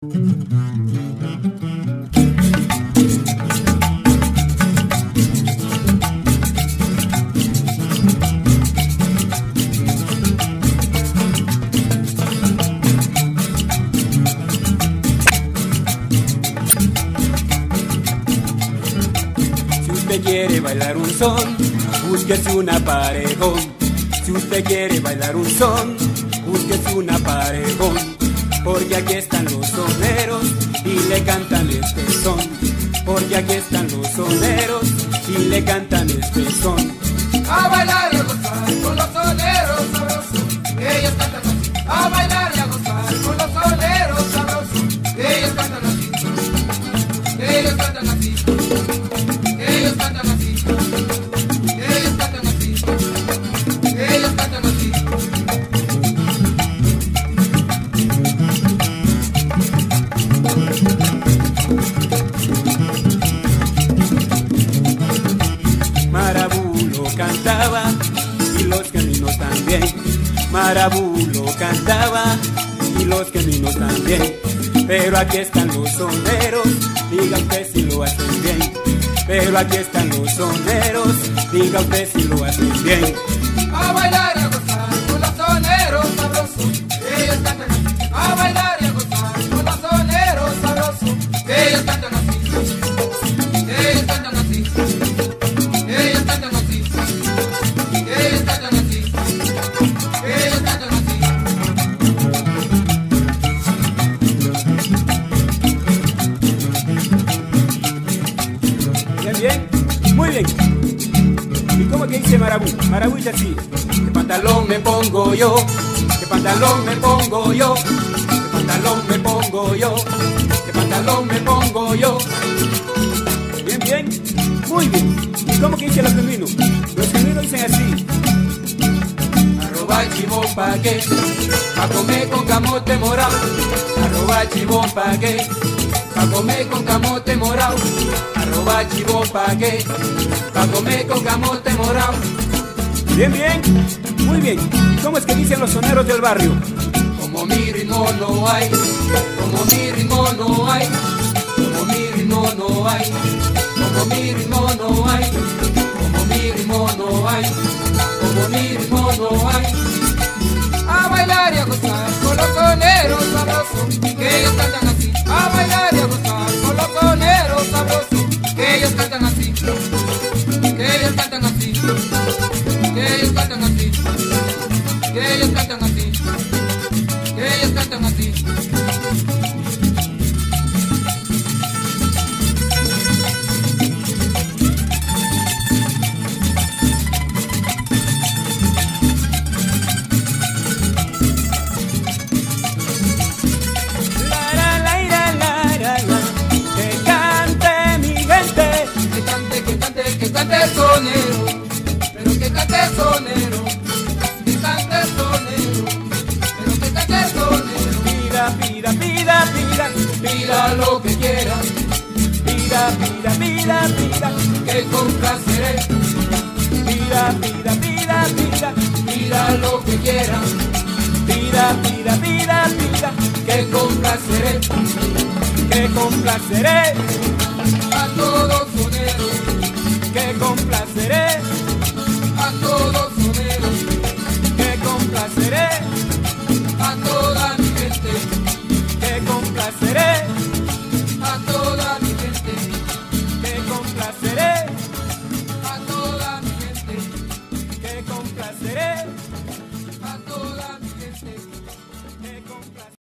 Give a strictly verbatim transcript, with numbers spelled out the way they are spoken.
quiere bailar un son, búsquese una parejón. Si usted quiere bailar un son, búsquese una parejón. Porque aquí están los soneros y le cantan este son. Porque aquí están los soneros y le cantan este son. A bailar y a gozar con los soneros sabrosos, ellos cantan así. A bailar y a gozar con los soneros sabrosos, ellos cantan así. Ellos cantan así. Ellos cantan así. Ellos cantan así. Ellos cantan así. Marabú lo cantaba y los caminos también. Marabú lo cantaba y los caminos también. Pero aquí están los soneros, diga usted si lo hacen bien. Pero aquí están los soneros, diga usted si lo hacen bien. A bailar y a gozar con los soneros sabrosos, ellos cantan así. A bailar y a gozar con los soneros sabrosos, ellos cantan así. Ellos cantan así. Ellos cantan así. Ellos cantan así. Ellos cantan así. Bien, bien, muy bien. ¿Y cómo que dice Marabú? Marabú dice así: ¿qué pantalón me pongo yo? ¿Qué pantalón me pongo yo? ¿Qué pantalón me pongo yo? ¿Qué pantalón me pongo yo? Bien, bien, muy bien. ¿Y cómo que dicen los caminos? Los caminos dicen así: arroba chivón pa' qué, pa' comer con camote morado. Arroba chivón pa' qué, pa' comer con camote morado. Arroba chivón pa' qué, pa' comer con camote morado. Bien, bien, muy bien. ¿Y cómo es que dicen los soneros del barrio? Como mi ritmo no hay, como mi ritmo no hay, como mi ritmo no hay, como mi ritmo no hay, como mi ritmo no hay, como mi ritmo no hay. A bailar y a gozar con los soneros sabrosos, que ellos cantan así. A bailar y a gozar con los soneros sabrosos, que ellos cantan así. Que ellos cantan así. Que ellos cantan así. Que ellos cantan así. Que ellos cantan así. La, la, la, la, la, la, la. Que cante mi gente. Que cante, que cante, que cante el sonero. Pero que cante el sonero. Que cante el sonero. Pero que cante el sonero. Pida, pida, pida, pida. Pida lo que quiera, Pida, pida, pida, pida. que complaceré. Pida, pida, pida, pida. Pida lo que quiera, Pida, pida, pida, pida. que complaceré. Que complaceré, A todos soneros, que complaceré, a todos soneros, que complaceré, a toda mi gente. que complaceré.